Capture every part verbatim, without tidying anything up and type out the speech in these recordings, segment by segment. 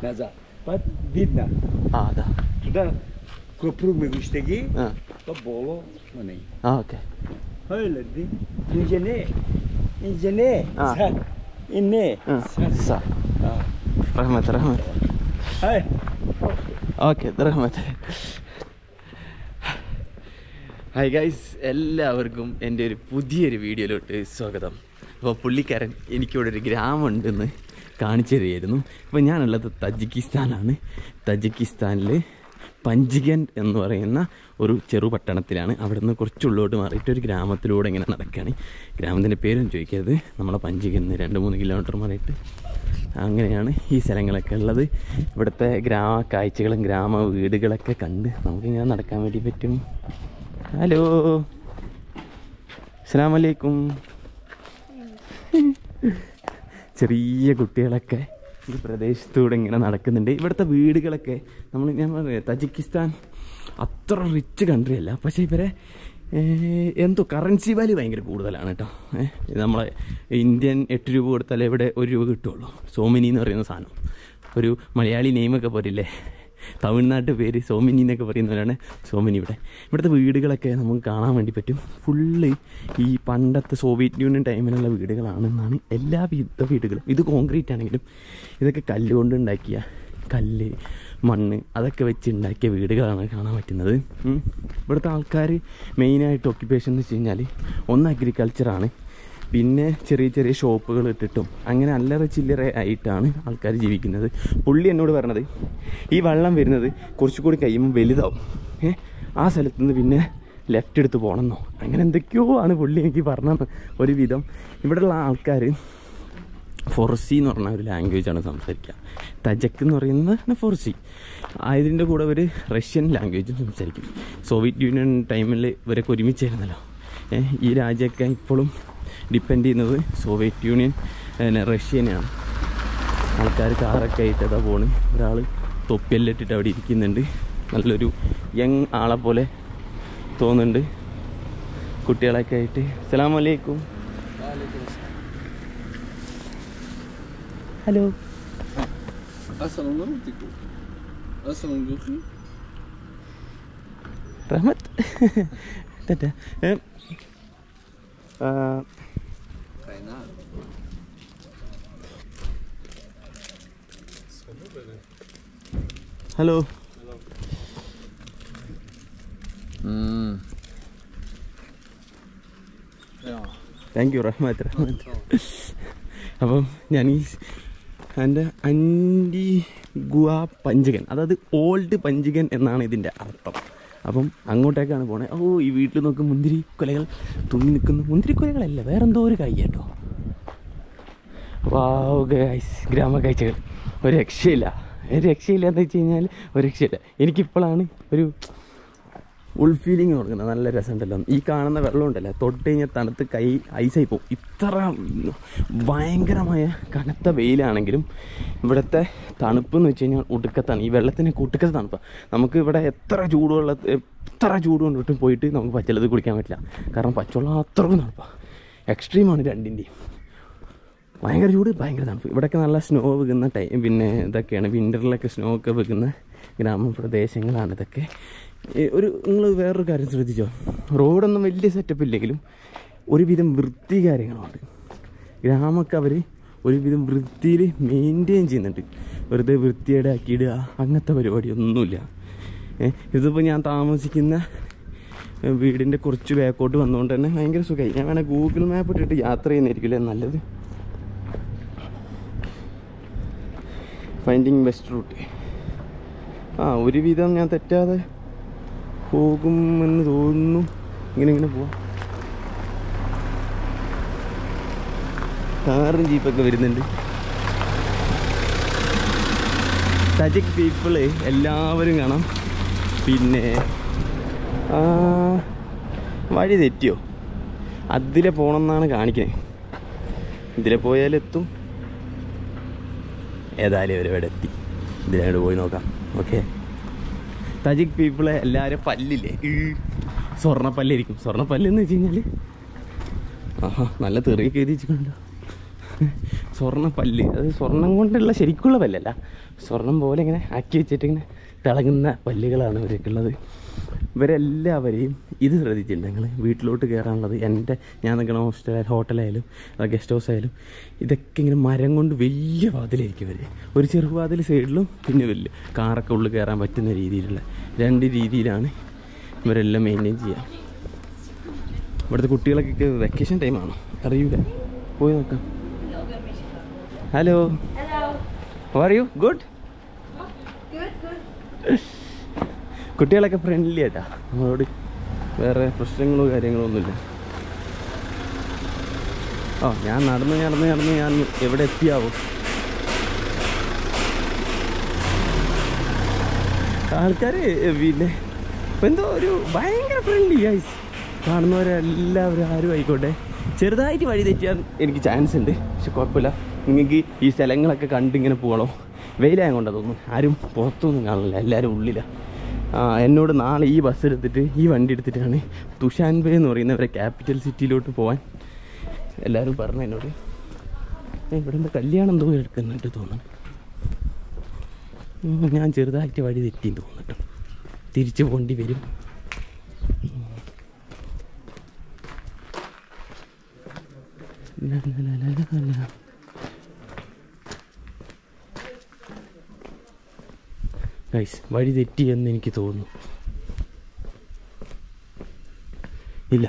Nazar. Pas vidna. Ah, da. Da köprü mü güçteki? Ha. Da bolo ne? Ah, okey. Öyle değil. İnce ne? İnce ne? Ha. Sen. İnne. Sen. Sağ. Ha. Rahmet, rahmet. Hay. Okay Rahmath. Hi guys, എല്ലാവർക്കും എൻ്റെ ഒരു പുതിയൊരു വീഡിയോയിലോട്ട് സ്വാഗതം. അപ്പോൾ പുള്ളിക്കാരൻ എനിക്കിവിടെ ഒരു ഗ്രാമമുണ്ടെന്ന് കാണിച്ചു തരികയായിരുന്നു. ഇപ്പോൾ ഞാനുള്ളത് തജിക്കിസ്ഥാനാണ്. തജിക്കിസ്ഥാനിൽ പഞ്ചിഗൻ എന്ന് പറയുന്ന ഒരു ചെറു പട്ടണത്തിലാണ്. അവിടെ നിന്ന് കുറച്ചുള്ളോട്ട് മാറിയിട്ട് ഒരു ഗ്രാമത്തിലൂടെ ഇങ്ങനെ നടക്കുകയാണ്. ഗ്രാമത്തിൻ്റെ പേരൊന്നും ചോദിക്കരുത്, നമ്മളെ പഞ്ചിഗൻ രണ്ട് മൂന്ന് കിലോമീറ്റർ മാറിയിട്ട് അങ്ങനെയാണ് ഈ സ്ഥലങ്ങളൊക്കെ ഉള്ളത്. ഇവിടുത്തെ ഗ്രാമ കാഴ്ചകളും ഗ്രാമ വീടുകളൊക്കെ കണ്ട് നമുക്കിങ്ങനെ നടക്കാൻ വേണ്ടി പറ്റും. ഹലോ, അസ്സലാമു അലൈക്കും. ചെറിയ കുട്ടികളൊക്കെ ഈ പ്രദേശത്തൂടെ ഇങ്ങനെ നടക്കുന്നുണ്ട്. ഇവിടുത്തെ വീടുകളൊക്കെ നമ്മൾ ഞാൻ പറയാം, തജിക്കിസ്ഥാൻ അത്ര റിച്ച് കൺട്രി അല്ല, പക്ഷേ ഇവരെ എന്തോ കറൻസി വാല്യൂ ഭയങ്കര കൂടുതലാണ് കേട്ടോ. ഇത് നമ്മളെ ഇന്ത്യൻ എട്ട് രൂപ കൊടുത്താൽ ഇവിടെ ഒരു രൂപ കിട്ടുള്ളൂ. സോമിനി എന്ന് പറയുന്ന സാധനം, ഒരു മലയാളി നെയിമൊക്കെ പോരില്ലേ, തമിഴ്നാട്ട് പേര് സോമിനി എന്നൊക്കെ പറയുന്നവരാണ് സോമിനി. ഇവിടെ ഇവിടുത്തെ വീടുകളൊക്കെ നമുക്ക് കാണാൻ വേണ്ടി പറ്റും. ഫുള്ള് ഈ പണ്ടത്തെ സോവിയറ്റ് യൂണിയൻ ടൈമിലുള്ള വീടുകളാണെന്നാണ് എല്ലാ വിധ വീടുകളും. ഇത് കോൺക്രീറ്റ് ആണെങ്കിലും ഇതൊക്കെ കല്ലുകൊണ്ട് ഉണ്ടാക്കിയ, കല്ല് മണ്ണ് അതൊക്കെ വെച്ച് ഉണ്ടാക്കിയ വീടുകളാണ് കാണാൻ പറ്റുന്നത്. ഇവിടുത്തെ ആൾക്കാർ മെയിനായിട്ട് ഓക്യുപ്പേഷൻ എന്ന് വെച്ച് കഴിഞ്ഞാൽ ഒന്ന് അഗ്രികൾച്ചറാണ്, പിന്നെ ചെറിയ ചെറിയ ഷോപ്പുകൾ ഇട്ടിട്ടും അങ്ങനെ അല്ലറ ചില്ലറ ആയിട്ടാണ് ആൾക്കാർ ജീവിക്കുന്നത്. പുള്ളി എന്നോട് പറഞ്ഞത് ഈ വെള്ളം വരുന്നത് കുറച്ചുകൂടി കഴിയുമ്പോൾ വലുതാവും, ഏ ആ സ്ഥലത്തു നിന്ന് പിന്നെ ലെഫ്റ്റ് എടുത്ത് പോകണമെന്നോ അങ്ങനെ എന്തൊക്കെയോ ആണ് പുള്ളി എനിക്ക് പറഞ്ഞത്. ഒരുവിധം ഇവിടെയുള്ള ആൾക്കാർ ഫോർസി എന്ന് പറഞ്ഞ ഒരു ലാംഗ്വേജാണ് സംസാരിക്കുക. തജക്ക് എന്ന് പറയുന്നത് ഫോർസി, അതിൻ്റെ കൂടെ ഒരു റഷ്യൻ ലാംഗ്വേജും സംസാരിക്കും. സോവിയറ്റ് യൂണിയൻ ടൈമിൽ ഇവരൊക്കെ ഒരുമിച്ചായിരുന്നല്ലോ. ഈ രാജ്യമൊക്കെ ഇപ്പോഴും ഡിപ്പെൻഡ് ചെയ്യുന്നത് സോവിയറ്റ് യൂണിയൻ റഷ്യനെയാണ്. ആൾക്കാർ കാറൊക്കെ ആയിട്ട് അതാ പോണ്. ഒരാൾ തൊപ്പിയെല്ലാം ഇട്ടിട്ട് അവിടെ ഇരിക്കുന്നുണ്ട്. നല്ലൊരു യങ് ആളെ പോലെ തോന്നുന്നുണ്ട്. കുട്ടികളൊക്കെ ആയിട്ട്. അസ്സലാമു അലൈക്കും. Hello. Rahmath. Hello. Thank you Rahmath. Rahmath. അപ്പം ഞാൻ ഈ എൻ്റെ അൻറ്റിഗ്വ പഞ്ചിഗൻ, അതായത് ഓൾഡ് പഞ്ചിഗൻ എന്നാണ് ഇതിൻ്റെ അർത്ഥം. അപ്പം അങ്ങോട്ടേക്കാണ് പോണേ. ഓ, ഈ വീട്ടിൽ നോക്കും മുന്തിരി കൊലകൾ തൂങ്ങി നിൽക്കുന്നു. മുന്തിരി കൊലകളല്ല, വേറെന്തോ ഒരു കായ് കേട്ടോ. വാവ് ഗൈസ്, ഗ്രാമ കാഴ്ചകൾ ഒരു രക്ഷയില്ല. ഒരു രക്ഷയില്ല എന്ന് വെച്ച് കഴിഞ്ഞാൽ ഒരു രക്ഷയില്ല. എനിക്കിപ്പോഴാണ് ഒരു ഉൾ ഫീലിംഗ് കൊടുക്കുന്നത്. നല്ല രസമുണ്ടല്ലോ. ഈ കാണുന്ന വെള്ളം ഉണ്ടല്ലോ, തൊട്ട് കഴിഞ്ഞാൽ തണുത്ത് കൈ ഐസായി പോകും. ഇത്ര ഭയങ്കരമായ കനത്ത വെയിലാണെങ്കിലും ഇവിടുത്തെ തണുപ്പ് എന്ന് വെച്ച് കഴിഞ്ഞാൽ ഒടുക്കത്താണ്. ഈ വെള്ളത്തിന് ഒടുക്കത്തെ തണുപ്പാണ്. നമുക്ക് ഇവിടെ എത്ര ചൂടുവെള്ള എത്ര ചൂട് കൊണ്ടിട്ടും പോയിട്ട് നമുക്ക് പച്ചവെള്ളത്തിൽ കുടിക്കാൻ പറ്റില്ല. കാരണം പച്ചവെള്ളം അത്രക്കും തണുപ്പാണ്. എക്സ്ട്രീമാണ് രണ്ടിൻ്റെയും. ഭയങ്കര ചൂട്, ഭയങ്കര തണുപ്പ്. ഇവിടെയൊക്കെ നല്ല സ്നോ വെക്കുന്ന ടൈം, പിന്നെ ഇതൊക്കെയാണ് വിൻ്ററിലൊക്കെ സ്നോ ഒക്കെ വെക്കുന്ന ഗ്രാമപ്രദേശങ്ങളാണ് ഇതൊക്കെ. ഒരു നിങ്ങൾ വേറൊരു കാര്യം ശ്രദ്ധിച്ചോ, റോഡൊന്നും വലിയ സെറ്റപ്പ് ഇല്ലെങ്കിലും ഒരുവിധം വൃത്തി കാര്യങ്ങളുണ്ട്. ഗ്രാമമൊക്കെ അവർ ഒരുവിധം വൃത്തിയിൽ മെയിൻറ്റെയിൻ ചെയ്യുന്നുണ്ട്. വെറുതെ വൃത്തിയുടെ ആക്കിയിടുക അങ്ങനത്തെ പരിപാടിയൊന്നുമില്ല. ഇതിപ്പോൾ ഞാൻ താമസിക്കുന്ന വീടിൻ്റെ കുറച്ച് ബാക്കോട്ട് വന്നുകൊണ്ട് തന്നെ ഭയങ്കര സുഖമായി. ഞാൻ വേണേൽ ഗൂഗിൾ മാപ്പ് ഇട്ടിട്ട് യാത്ര ചെയ്യുന്നതായിരിക്കില്ലേ നല്ലത്. Finding best route. ആ, ഒരുവിധം ഞാൻ തെറ്റാതെ പോകുമെന്ന് തോന്നുന്നു. ഇങ്ങനെ ഇങ്ങനെ പോവാം. കാറും ജീപ്പൊക്കെ വരുന്നുണ്ട്. തജിക് പീപ്പിള് എല്ലാവരും കാണാം. പിന്നെ വഴി തെറ്റിയോ, അതിലെ പോകണമെന്നാണ് കാണിക്കുന്നത്. ഇതിലെ പോയാലെത്തും. ഏതായാലും ഇവരിവിടെ എത്തി. ഇതിലോട്ട് പോയി നോക്കാം. ഓക്കെ. തജിക് പീപ്പിളെ എല്ലാവരും പല്ലില്ലേ, സ്വർണ്ണപ്പല്ലായിരിക്കും. സ്വർണ്ണപ്പല്ലെന്ന് വെച്ച് കഴിഞ്ഞാൽ ആഹാ നല്ല തെറിയൊക്കെ എഴുതി വെച്ചിട്ടുണ്ടോ. സ്വർണ്ണ പല്ല്, അത് സ്വർണം കൊണ്ടുള്ള ശരിക്കുള്ള പല്ലല്ല, സ്വർണം പോലെ ഇങ്ങനെ ആക്കി വെച്ചിട്ട് ഇങ്ങനെ തിളങ്ങുന്ന പല്ലുകളാണ് ഇവർക്കുള്ളത്. ഇവരെല്ലാവരെയും ഇത് ശ്രദ്ധിച്ചിട്ടുണ്ട് നിങ്ങൾ, വീട്ടിലോട്ട് കയറാനുള്ളത്. എൻ്റെ ഞാൻ നിൽക്കുന്ന ഹോസ്റ്റൽ ഹോട്ടലായാലും ഗസ്റ്റ് ഹൗസ് ആയാലും ഇതൊക്കെ ഇങ്ങനെ മരം കൊണ്ട് വലിയ വാതിലായിരിക്കും ഇവർ. ഒരു ചെറുവാതിൽ സൈഡിലും പിന്നെ വലിയ കാറൊക്കെ ഉള്ളിൽ കയറാൻ പറ്റുന്ന രീതിയിലുള്ള രണ്ട് രീതിയിലാണ് ഇവരെല്ലാം മെയിൻറ്റെയിൻ ചെയ്യുക. ഇവിടുത്തെ കുട്ടികളൊക്കെ വെക്കേഷൻ ടൈമാണോ അറിയൂല, പോയി നോക്കാം. Hello, how are you? Good. കുട്ടികളൊക്കെ ഫ്രണ്ട്ലി ആയിട്ടാ, നമ്മളോട് വേറെ പ്രശ്നങ്ങളോ കാര്യങ്ങളോ ഒന്നുമില്ല. ഓ ഞാൻ നടന്ന് നടന്ന് നടന്ന് ഞാൻ എവിടെ എത്തിയാവും. ആൾക്കാർ പിന്നെ എന്തോ ഒരു ഭയങ്കര ഫ്രണ്ട്ലി ഗൈസ്. കാണുന്നവരെല്ലാവരും ആരും ആയിക്കോട്ടെ. ചെറുതായിട്ട് വഴി തെറ്റിയാൽ എനിക്ക് ചാൻസ് ഉണ്ട്, പക്ഷെ കുഴപ്പമില്ല. നിങ്ങൾക്ക് ഈ സ്ഥലങ്ങളൊക്കെ കണ്ടിങ്ങനെ പോകണോ. വെയിലായ കൊണ്ടാണ് തോന്നുന്നു, ആരും പുറത്തൊന്നും കാണില്ല, എല്ലാവരും ഉള്ളിലാണ്. എന്നോട് നാളെ ഈ ബസ് എടുത്തിട്ട് ഈ വണ്ടി എടുത്തിട്ടാണ് തുഷാൻബേ എന്ന് പറയുന്നവരെ ക്യാപിറ്റൽ സിറ്റിയിലോട്ട് പോകാൻ എല്ലാവരും പറഞ്ഞു എന്നോട്. ഇവിടെ എന്താ കല്യാണം എന്തോ എടുക്കുന്നുണ്ട് തോന്നുന്നു. ഞാൻ ചെറുതായിട്ട് വഴി തെറ്റിന്ന് തോന്നിട്ട് തിരിച്ചു പോകേണ്ടി വരും. ഗൈസ് വഴി തെറ്റിയെന്ന് എനിക്ക് തോന്നുന്നു. ഇല്ല,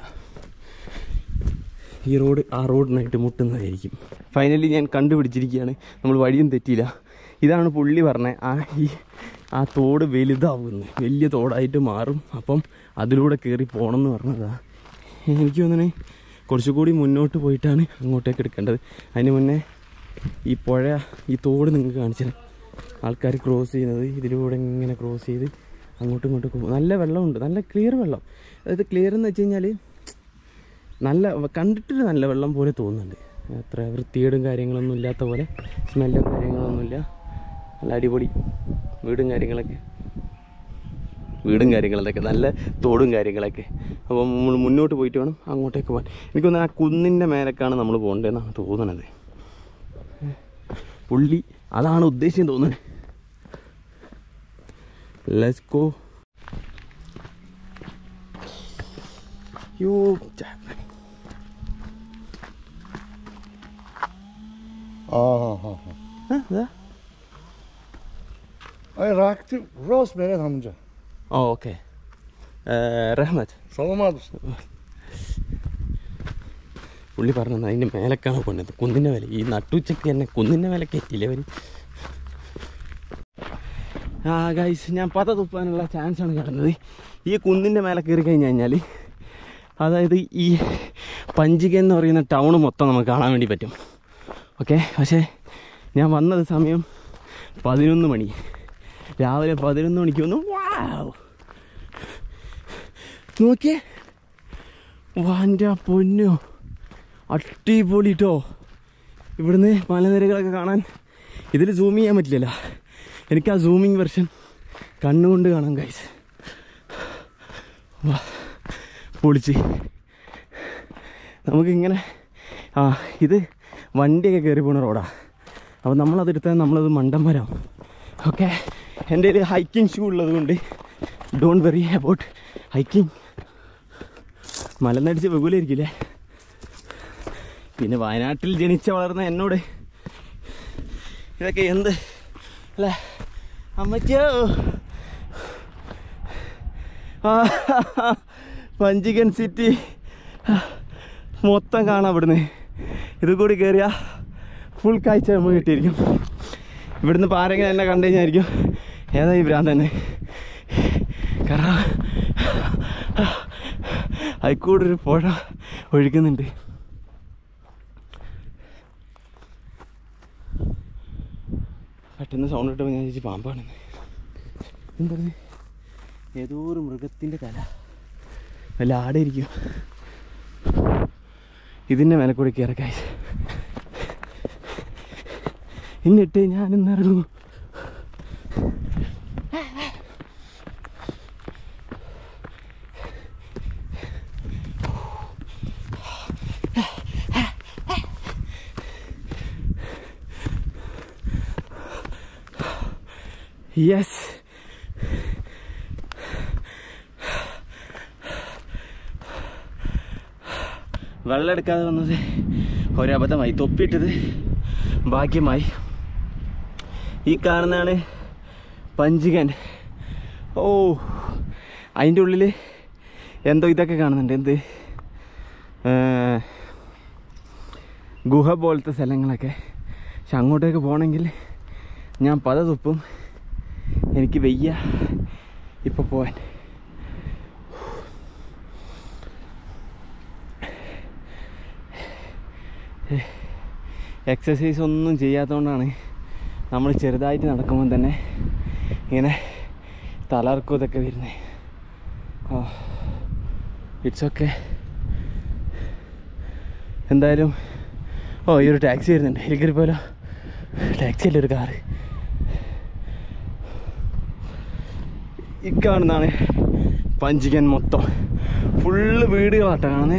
ഈ റോഡ് ആ റോഡിനായിട്ട് മുട്ടുന്നതായിരിക്കും. ഫൈനലി ഞാൻ കണ്ടുപിടിച്ചിരിക്കുകയാണ്, നമ്മൾ വഴിയും തെറ്റിയില്ല. ഇതാണ് പുള്ളി പറഞ്ഞത്, ആ ഈ ആ തോട് വലുതാവുന്നു, വലിയ തോടായിട്ട് മാറും, അപ്പം അതിലൂടെ കയറി പോകണം എന്ന് പറഞ്ഞതാണ്. എനിക്ക് തോന്നുന്നു കുറച്ചുകൂടി മുന്നോട്ട് പോയിട്ടാണ് അങ്ങോട്ടേക്ക് എടുക്കേണ്ടത്. അതിന് മുന്നേ ഈ പുഴ ഈ തോട് നിങ്ങൾക്ക് കാണിച്ചത് ആൾക്കാർ ക്രോസ് ചെയ്യുന്നത് ഇതിലൂടെ ഇങ്ങനെ ക്രോസ് ചെയ്ത് അങ്ങോട്ടും ഇങ്ങോട്ടും പോകും. നല്ല വെള്ളമുണ്ട്, നല്ല ക്ലിയർ വെള്ളം. അതായത് ക്ലിയർ എന്ന് വെച്ച് കഴിഞ്ഞാൽ നല്ല കണ്ടിട്ടൊരു നല്ല വെള്ളം പോലെ തോന്നുന്നുണ്ട്. അത്ര വൃത്തികേടും കാര്യങ്ങളൊന്നും ഇല്ലാത്ത പോലെ, സ്മെല്ലും കാര്യങ്ങളൊന്നുമില്ല. നല്ല അടിപൊളി വീടും കാര്യങ്ങളൊക്കെ വീടും കാര്യങ്ങളൊക്കെ നല്ല തോടും കാര്യങ്ങളൊക്കെ. അപ്പോൾ നമ്മൾ മുന്നോട്ട് പോയിട്ട് വേണം അങ്ങോട്ടേക്ക് പോകാൻ. എനിക്ക് തോന്നുന്നത് ആ കുന്നിൻ്റെ മേലേക്കാണ് നമ്മൾ പോകേണ്ടതെന്നാണ് തോന്നണത്. പുള്ളി അതാണ് ഉദ്ദേശം തോന്നുന്നത്. Let's go. യോ اه اه ها ده اي راكت راس بينات همجا. اه اوكي. آه رحمت سلامات. പുള്ളി പറഞ്ഞത് അതിൻ്റെ മേലേക്കാണ് കൊണ്ടത്, കുന്നിൻ്റെ മേലെ. ഈ നട്ടുച്ചയ്ക്ക് തന്നെ കുന്നിൻ്റെ മേലെ കയറ്റിയില്ലേ അവർ. ആ ഗൈസ്, ഞാൻ പത തുപ്പാനുള്ള ചാൻസാണ് കാണുന്നത്. ഈ കുന്നിൻ്റെ മേലെ കയറി കഴിഞ്ഞ് കഴിഞ്ഞാൽ അതായത് ഈ പഞ്ചിക എന്ന് പറയുന്ന ടൗൺ മൊത്തം നമുക്ക് കാണാൻ വേണ്ടി പറ്റും. ഓക്കെ, പക്ഷേ ഞാൻ വന്നത് സമയം പതിനൊന്ന് മണി, രാവിലെ പതിനൊന്ന് മണിക്ക് വന്നു. വാവ്, നോക്കിയേ, വാൻ്റെ പൊന്നോ, അടിപൊളി കേട്ടോ. ഇവിടുന്ന് മലനിരകളൊക്കെ കാണാൻ ഇതിൽ സൂം ചെയ്യാൻ പറ്റില്ലല്ലോ. എനിക്ക് ആ സൂമിങ് വെർഷൻ കണ്ണുകൊണ്ട് കാണാം ഗൈസ്. വാ, പൊളിച്ച് നമുക്കിങ്ങനെ. ആ ഇത് വണ്ടിയൊക്കെ കയറി പോകുന്ന റോഡാണ്. അപ്പോൾ നമ്മളതെടുത്താൽ നമ്മളത് മണ്ടന്മാരാവും. ഓക്കെ, എൻ്റെ കയ്യിൽ ഹൈക്കിംഗ് ഷൂ ഉള്ളത് കൊണ്ട് ഡോണ്ട് വെറി അബൌട്ട് ഹൈക്കിംഗ്. മലന്നടിച്ച് വെകുലായിരിക്കില്ലേ. പിന്നെ വയനാട്ടിൽ ജനിച്ച വളർന്ന എന്നോട് ഇതൊക്കെ എന്ത് അല്ലേ അമ്മച്ചോ. പഞ്ചികൻ സിറ്റി മൊത്തം കാണാം ഇവിടുന്ന്. ഇത് കൂടി കയറിയാൽ ഫുൾ കാഴ്ച നമുക്ക് കിട്ടിയിരിക്കും. ഇവിടുന്ന് ഇപ്പോൾ ആരെങ്കിലും എന്നെ കണ്ടു കഴിഞ്ഞായിരിക്കും ഏതാ ഈ ഭ്രാന്ത് തന്നെ. കാരണം അതിൽക്കൂടൊരു പുഴ ഒഴുകുന്നുണ്ട്. പെട്ടെന്ന് സൗണ്ട് ഇട്ടപ്പോൾ ഞാൻ ചോദിച്ചു പാമ്പാണെന്ന്. എന്താണ്, ഏതോ ഒരു മൃഗത്തിൻ്റെ തല, വല്ല ആടായിരിക്കും. ഇതിൻ്റെ മേലെ കൂടി കയറക്കായി. എന്നിട്ട് ഞാനിന്നിറങ്ങും. യെസ്, വെള്ളം എടുക്കാതെ വന്നത് ഒരബദ്ധമായി, തൊപ്പിയിട്ടത് ഭാഗ്യമായി. ഈ കാണുന്നതാണ് പഞ്ചികൻ. ഓ, അതിൻ്റെ ഉള്ളിൽ എന്തോ ഇതൊക്കെ കാണുന്നുണ്ട്, എന്ത് ഗുഹ പോലത്തെ സ്ഥലങ്ങളൊക്കെ. പക്ഷെ അങ്ങോട്ടേക്ക് പോകണമെങ്കിൽ ഞാൻ പത തുപ്പും, എനിക്ക് വയ്യ ഇപ്പോൾ പോവാൻ. എക്സസൈസ് ഒന്നും ചെയ്യാത്തതുകൊണ്ടാണ് നമ്മൾ ചെറുതായിട്ട് നടക്കുമ്പോൾ തന്നെ ഇങ്ങനെ തലർക്കും ഇതൊക്കെ വരുന്നത്. Oh, it's okay. എന്തായാലും ഓ, ഈ ഒരു ടാക്സി വരുന്നുണ്ട്, ഇതിൽ കയറി പോലോ. ടാക്സി അല്ല, ഒരു കാറ്. ഈ കാണുന്നതാണ് പഞ്ചികൻ. മൊത്തം ഫുള്ള് വീടുകളാട്ടോ കാണുന്നത്.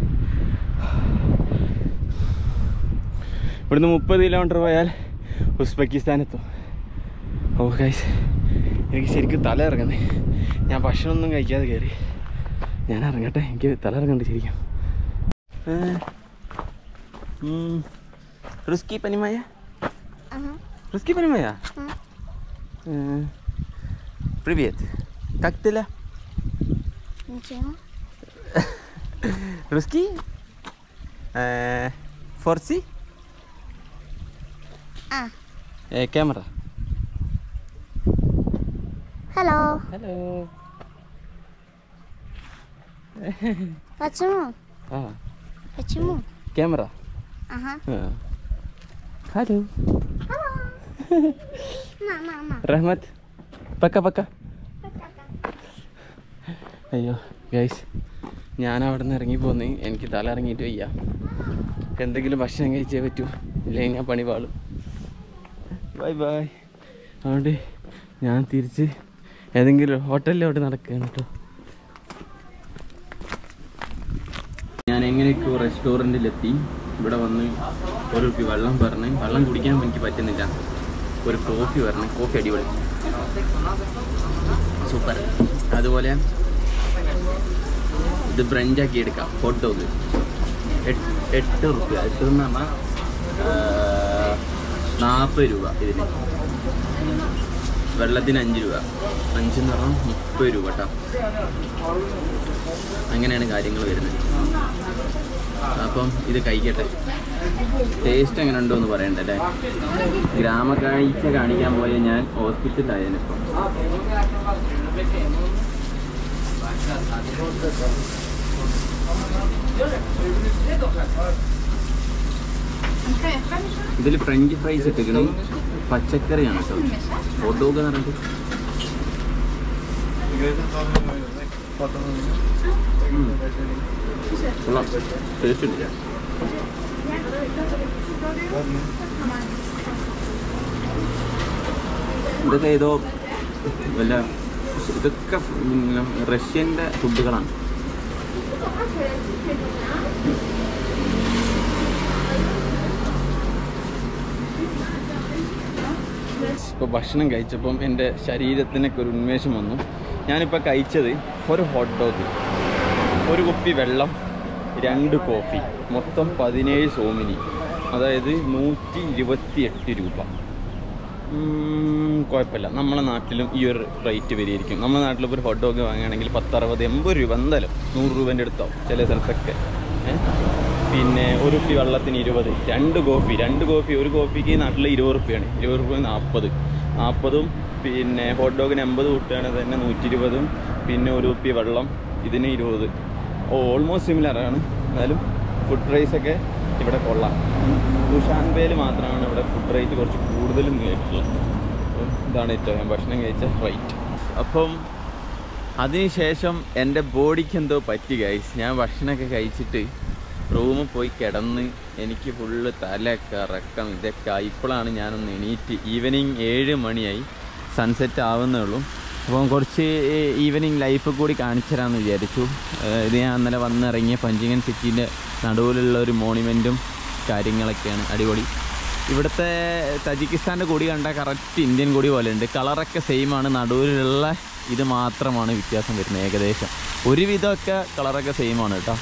ഇവിടുന്ന് മുപ്പത് കിലോമീറ്റർ പോയാൽ ഉസ്ബെക്കിസ്ഥാൻ എത്തും. ഓ ഗൈസ്, എനിക്ക് ശരിക്കും തല ഇറങ്ങുന്നത്. ഞാൻ ഭക്ഷണമൊന്നും കഴിക്കാതെ കയറി. ഞാൻ ഇറങ്ങട്ടെ, എനിക്ക് തല ഇറങ്ങണ്ട് ശരിക്കും. Русский понимая? Ага. Русский понимая? Ага. Привет. Как ты ля? Ничего. Русский? Форси? А. Камера. Hello. Hello. Почему? А, Почему? камера. Ага. Hello. На, на, на. Rahmat. Пока пока. അയ്യോ ഗൈസ്, ഞാൻ അവിടെ നിന്ന് ഇറങ്ങി പോന്ന്. എനിക്ക് തല ഇറങ്ങിയിട്ട് വയ്യ. എന്തെങ്കിലും ഭക്ഷണം കഴിച്ചേ പറ്റൂ, ഇല്ലെങ്കിൽ ഞാൻ പണി പാളും. Bye bye. അതുകൊണ്ട് ഞാൻ തിരിച്ച് ഏതെങ്കിലും ഹോട്ടലിലോട്ട് നടക്കുകയാണ് കേട്ടോ. ഞാൻ എങ്ങനെയൊക്കെയോ റെസ്റ്റോറൻറ്റിലെത്തി. ഇവിടെ വന്ന് ഒരു കുപ്പി വെള്ളം പറഞ്ഞ്, വെള്ളം കുടിക്കാൻ എനിക്ക് പറ്റുന്നില്ല. ഒരു കോഫി പറഞ്ഞു, കോഫി അടിപൊളി, സൂപ്പർ. അതുപോലെ ഇത് ബ്രഞ്ചാക്കി എടുക്കാം. ഹോട്ട് ഡോഗ് എട്ട് റുപ്യ, എട്ട് എന്ന് പറഞ്ഞാൽ നാൽപ്പത് രൂപ ഇതിന്. വെള്ളത്തിന് അഞ്ച് രൂപ, അഞ്ചെന്ന് പറഞ്ഞാൽ മുപ്പത് രൂപ കേട്ടോ. അങ്ങനെയാണ് കാര്യങ്ങൾ വരുന്നത്. അപ്പം ഇത് കഴിക്കട്ടെ, ടേസ്റ്റ് എങ്ങനെ ഉണ്ടോ എന്ന് പറയണ്ടല്ലേ. ഗ്രാമക്കാഴ്ച കാണിക്കാൻ പോയ ഞാൻ ഹോസ്പിറ്റലിലായതിനിപ്പം. ഇതിൽ ഫ്രഞ്ച് ഫ്രൈസ് ഇട്ടിക്കണ്, പച്ചക്കറിയാണ് കേട്ടോ. ഹോട്ട് ഡോഗ് എന്ന് പറഞ്ഞിട്ട് ടേസ്റ്റ് ഇല്ല. ഇതൊക്കെ ഏതോ വല്ല, ഇതൊക്കെ റഷ്യൻ്റെ ഫുഡുകളാണ്. ഇപ്പോൾ ഭക്ഷണം കഴിച്ചപ്പം എൻ്റെ ശരീരത്തിനൊക്കെ ഒരു ഉന്മേഷം വന്നു. ഞാനിപ്പോൾ കഴിച്ചത് ഒരു ഹോട്ട് ഡോഗ്, ഒരു കുപ്പി വെള്ളം, രണ്ട് കോഫി, മൊത്തം പതിനേഴ് സോമിനി, അതായത് നൂറ്റി ഇരുപത്തി എട്ട് രൂപ. കുഴപ്പമില്ല, നമ്മളെ നാട്ടിലും ഈ ഒരു റേറ്റ് വരികയായിരിക്കും. നമ്മുടെ നാട്ടിലിപ്പോൾ ഒരു ഹോട്ട് ഡോഗ് വാങ്ങുകയാണെങ്കിൽ പത്തറുപത് എൺപത് രൂപ എന്തായാലും, നൂറ് രൂപേൻ്റെ അടുത്താവും ചില സ്ഥലത്തൊക്കെ. പിന്നെ ഒരു കുപ്പി വെള്ളത്തിന് ഇരുപത്, രണ്ട് കോഫി രണ്ട് കോഫി ഒരു കോഫിക്ക് നാട്ടിൽ ഇരുപത് റുപ്യാണ്, ഇരുപത് റുപ്യ നാൽപ്പത്, നാൽപ്പതും പിന്നെ ഹോട്ട് ഡോഗിന് എൺപത് കൂട്ടുകയാണെങ്കിൽ തന്നെ നൂറ്റി ഇരുപതും, പിന്നെ ഒരു കുപ്പി വെള്ളം ഇതിന് ഇരുപത്. ഓൾമോസ്റ്റ് സിമിലറാണ്. എന്നാലും ഫുഡ് പ്രൈസൊക്കെ ഇവിടെ കൊള്ളാം. ദുഷാൻബേയിൽ മാത്രമാണ് ഇവിടെ ഫുഡ് റേറ്റ് കുറച്ച് കൂടുതലും കേട്ടിട്ടുള്ളത്. അപ്പം ഇതാണ് ഏറ്റവും ഞാൻ ഭക്ഷണം കഴിച്ച റേറ്റ്. അപ്പം അതിനുശേഷം എൻ്റെ ബോഡിക്ക് എന്തോ പറ്റി ഗൈസ്. ഞാൻ ഭക്ഷണമൊക്കെ കഴിച്ചിട്ട് റൂമിൽ പോയി കിടന്ന് എനിക്ക് ഫുള്ള് തല കറക്കം ഇതൊക്കെ ആയി. ഇപ്പോഴാണ് ഞാനൊന്ന് എണീറ്റ്. ഈവനിങ് ഏഴ് മണിയായി, സൺസെറ്റ് ആവുന്നേ ഉള്ളൂ. അപ്പം കുറച്ച് ഈവനിങ് ലൈഫ് കൂടി കാണിച്ചു തരാമെന്ന് വിചാരിച്ചു. ഇത് ഞാൻ അന്നലെ വന്നിറങ്ങിയ പഞ്ചിങ്ങൻ സിറ്റീൻ്റെ നടുവിലുള്ള ഒരു മോണുമെൻറ്റും കാര്യങ്ങളൊക്കെയാണ്, അടിപൊളി. ഇവിടുത്തെ തജിക്കിസ്ഥാൻ്റെ കൊടി കണ്ട കറക്റ്റ് ഇന്ത്യൻ കൊടി പോലെ ഉണ്ട്. കളറൊക്കെ സെയിമാണ്, നടുവിലുള്ള ഇത് മാത്രമാണ് വ്യത്യാസം വരുന്നത്. ഏകദേശം ഒരുവിധമൊക്കെ കളറൊക്കെ സെയിമാണ് കേട്ടോ.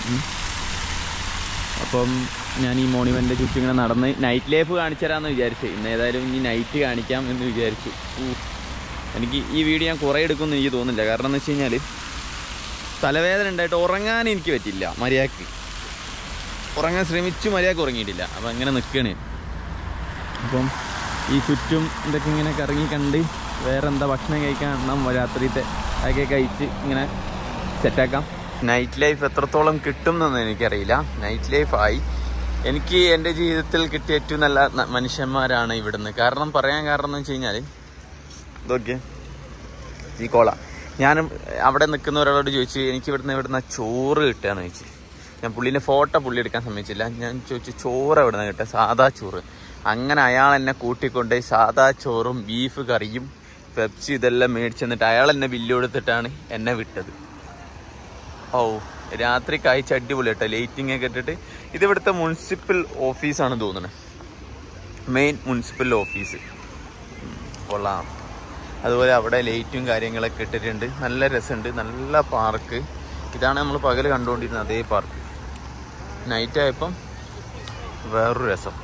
അപ്പം ഞാൻ ഈ മോണുമെൻ്റ് ചുറ്റും ഇങ്ങനെ നടന്ന് നൈറ്റ് ലൈഫ് കാണിച്ചു തരാമെന്ന് വിചാരിച്ചു. ഇന്ന് ഏതായാലും ഇനി നൈറ്റ് കാണിക്കാം എന്ന് വിചാരിച്ചു. എനിക്ക് ഈ വീഡിയോ ഞാൻ കുറേ എടുക്കുമെന്ന് എനിക്ക് തോന്നുന്നില്ല. കാരണം എന്ന് വെച്ച് കഴിഞ്ഞാൽ തലവേദന ഉണ്ടായിട്ട് ഉറങ്ങാൻ എനിക്ക് പറ്റില്ല. മര്യാദക്ക് ഉറങ്ങാൻ ശ്രമിച്ചു, മര്യാദക്ക് ഉറങ്ങിയിട്ടില്ല. അപ്പം അങ്ങനെ നിൽക്കുകയാണ്. അപ്പം ഈ ചുറ്റും ഇതൊക്കെ ഇങ്ങനെ കറങ്ങി കണ്ട് വേറെ എന്താ ഭക്ഷണം കഴിക്കാൻ രാത്രിത്തെ അതൊക്കെ കഴിച്ച് ഇങ്ങനെ സെറ്റാക്കാം. നൈറ്റ് ലൈഫ് എത്രത്തോളം കിട്ടും എന്നൊന്നും എനിക്കറിയില്ല. നൈറ്റ് ലൈഫായി എനിക്ക് എൻ്റെ ജീവിതത്തിൽ കിട്ടിയ ഏറ്റവും നല്ല മനുഷ്യന്മാരാണ് ഇവിടുന്ന്. കാരണം പറയാൻ കാരണം എന്ന് വെച്ച് കഴിഞ്ഞാൽ ഇതൊക്കെ ഈ കോള ഞാനും അവിടെ നിൽക്കുന്ന ഒരാളോട് ചോദിച്ചു എനിക്ക് ഇവിടുന്ന് ഇവിടുന്ന് ചോറ് കിട്ടുകയെന്ന് ചോദിച്ചു. ഞാൻ പുള്ളീൻ്റെ ഫോട്ടോ പുള്ളി എടുക്കാൻ സമ്മതിച്ചില്ല. ഞാൻ ചോദിച്ചു ചോറ് എവിടെ നിന്ന് കിട്ടുക, സാധാ ചോറ്. അങ്ങനെ അയാൾ എന്നെ കൂട്ടിക്കൊണ്ട് സാധാ ചോറും ബീഫ് കറിയും പെപ്സി ഇതെല്ലാം മേടിച്ചു തന്നിട്ട് അയാൾ എന്നെ ബില്ല് കൊടുത്തിട്ടാണ് എന്നെ വിട്ടത്. ഓ രാത്രി കാഴ്ച അടിപൊളി കേട്ടോ, ലൈറ്റിംഗ് ഒക്കെ ഇട്ടിട്ട്. ഇതിവിടുത്തെ മുനിസിപ്പൽ ഓഫീസാണ് തോന്നുന്നത്, മെയിൻ മുനിസിപ്പൽ ഓഫീസ്. കൊള്ളാം. അതുപോലെ അവിടെ ലൈറ്റും കാര്യങ്ങളൊക്കെ ഇട്ടിട്ടുണ്ട്. നല്ല രസമുണ്ട്, നല്ല പാർക്ക്. ഇതാണ് നമ്മൾ പകൽ കണ്ടുകൊണ്ടിരുന്നത് അതേ പാർക്ക്. നൈറ്റ് ആയപ്പം വേറൊരു രസം.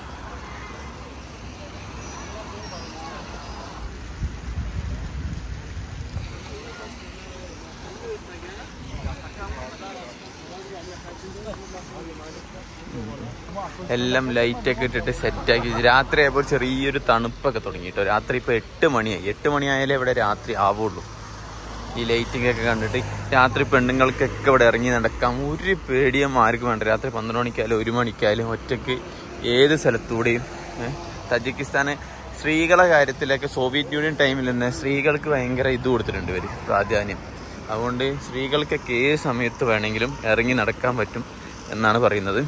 എല്ലാം ലൈറ്റൊക്കെ ഇട്ടിട്ട് സെറ്റാക്കി. രാത്രി ആയപ്പോൾ ചെറിയൊരു തണുപ്പൊക്കെ തുടങ്ങി കേട്ടോ. രാത്രി ഇപ്പോൾ എട്ട് മണിയായി. എട്ട് മണിയായാലേ ഇവിടെ രാത്രി ആവുള്ളൂ. ഈ ലൈറ്റിംഗ് ഒക്കെ കണ്ടിട്ട് രാത്രി പെണ്ണുങ്ങൾക്കൊക്കെ ഇവിടെ ഇറങ്ങി നടക്കാം. ഒരു പേടിയും ആർക്കും വേണ്ട. രാത്രി പന്ത്രണ്ട് മണിക്കായാലും ഒരു മണിക്കായാലും ഒറ്റയ്ക്ക് ഏത് സ്ഥലത്തൂടെയും. തജിക്കിസ്ഥാന് സ്ത്രീകളുടെ കാര്യത്തിലൊക്കെ സോവിയറ്റ് യൂണിയൻ ടൈമിൽ തന്നെ സ്ത്രീകൾക്ക് ഭയങ്കര ഇത് കൊടുത്തിട്ടുണ്ട് ഇവർ, പ്രാധാന്യം. അതുകൊണ്ട് സ്ത്രീകൾക്കൊക്കെ ഏത് സമയത്ത് വേണമെങ്കിലും ഇറങ്ങി നടക്കാൻ പറ്റും എന്നാണ് പറയുന്നത്.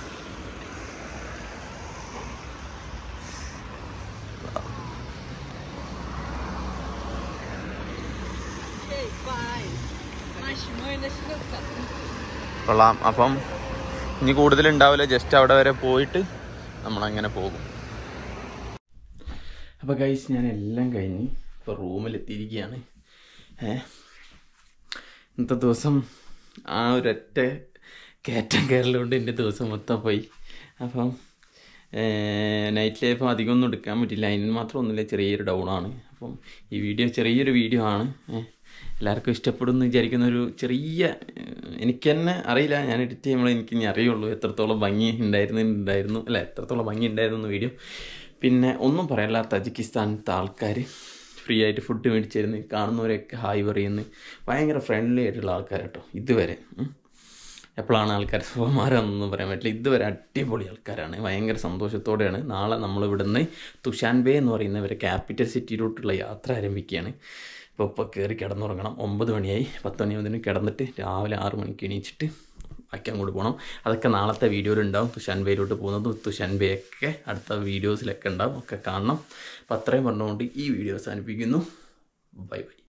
കൊള്ളാം. അപ്പം ഇനി കൂടുതലുണ്ടാവില്ല, ജസ്റ്റ് അവിടെ വരെ പോയിട്ട് നമ്മളങ്ങനെ പോകും. അപ്പോൾ ഗൈസ് ഞാൻ എല്ലാം കഴിഞ്ഞ് ഇപ്പോൾ റൂമിലെത്തിയിരിക്കുകയാണ്. ഏഹ് ഇന്നത്തെ ദിവസം ആ ഒരൊറ്റ കയറ്റം കയറലുകൊണ്ട് എൻ്റെ ദിവസം മൊത്തം പോയി. അപ്പം നൈറ്റ് ലൈഫ് അധികം ഒന്നും എടുക്കാൻ പറ്റില്ല. അതിന് മാത്രം ഒന്നുമില്ല, ചെറിയൊരു ഡൗണാണ്. അപ്പം ഈ വീഡിയോ ചെറിയൊരു വീഡിയോ ആണ്. എല്ലാവർക്കും ഇഷ്ടപ്പെടുമെന്ന് വിചാരിക്കുന്ന ഒരു ചെറിയ, എനിക്ക് തന്നെ അറിയില്ല, ഞാൻ എഡിറ്റ് ചെയ്യുമ്പോൾ എനിക്ക് ഇനി അറിയുള്ളൂ എത്രത്തോളം ഭംഗി ഉണ്ടായിരുന്നു ഉണ്ടായിരുന്നു അല്ല എത്രത്തോളം ഭംഗി ഉണ്ടായിരുന്നു വീഡിയോ. പിന്നെ ഒന്നും പറയല്ല, തജിക്കിസ്ഥാനത്തെ ആൾക്കാർ ഫ്രീ ആയിട്ട് ഫുഡ് മേടിച്ചിരുന്ന് കാണുന്നവരെയൊക്കെ ഹായ് പറയുന്നു. ഭയങ്കര ഫ്രണ്ട്ലി ആയിട്ടുള്ള ആൾക്കാർ കേട്ടോ. ഇതുവരെ എപ്പോഴാണ് ആൾക്കാർ സ്വഭാവമാരാണെന്നൊന്നും പറയാൻ പറ്റില്ല. ഇതുവരെ അടിപൊളി ആൾക്കാരാണ്, ഭയങ്കര സന്തോഷത്തോടെയാണ്. നാളെ നമ്മളിവിടുന്ന് തുഷാൻബേ എന്ന് പറയുന്ന ഇവരെ ക്യാപിറ്റൽ സിറ്റിയിലോട്ടുള്ള യാത്ര ആരംഭിക്കുകയാണ്. ഇപ്പോൾ ഇപ്പോൾ കയറി കിടന്നുറങ്ങണം. ഒമ്പത് മണിയായി. പത്ത് മണിയാകുന്നതിന് കിടന്നിട്ട് രാവിലെ ആറ് മണിക്ക് എണീച്ചിട്ട് ബാക്കി അങ്ങോട്ട് പോകണം. അതൊക്കെ നാളത്തെ വീഡിയോയിലുണ്ടാവും. തുഷാൻബേയിലോട്ട് പോകുന്നതും തുഷാൻബേയൊക്കെ അടുത്ത വീഡിയോസിലൊക്കെ ഉണ്ടാവും, ഒക്കെ കാണണം. അപ്പോൾ അത്രയും പറഞ്ഞുകൊണ്ട് ഈ വീഡിയോ അവസാനിപ്പിക്കുന്നു. Bye by.